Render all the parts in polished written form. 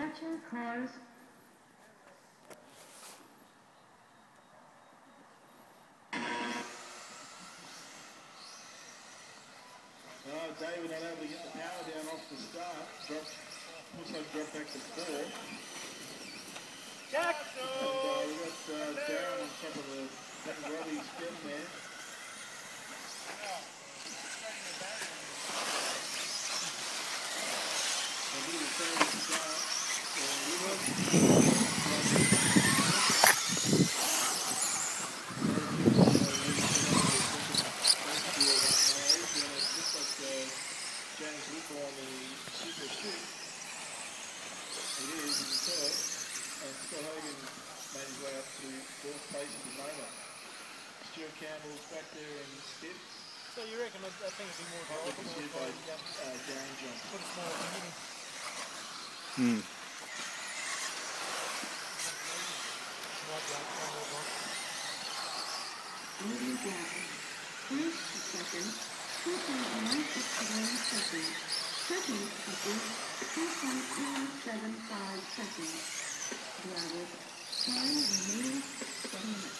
Attention cars. David unable to get the power down off the start. Looks like dropped back to 4. Jack! And we've got Darren on top of the Robbie stem there. A bit of a fairy start. James Whipple on the super shoot. It is in third, and Scott Hogan made his way up to 4th place at the moment. Stuart Campbell's back there in 5th. So you reckon that thing would be more Darren John. Put a small mini. First second, 2.961 seconds. Second second, 2.275 seconds. Drivers, time remaining 7 minutes.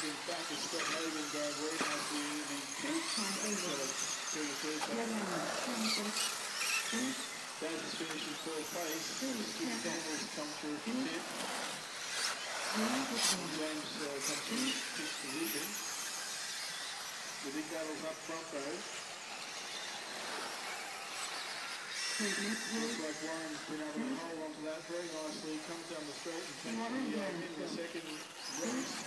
Hogan back as Scott Hogan going very nicely into the First time over. through the third time. Daz has finished in fourth place. Stu Daniels come through from fifth. James comes through sixth position. The big battles up front though. Looks like Warren's been able to hold on to that very nicely. Comes down the straight and takes the second race.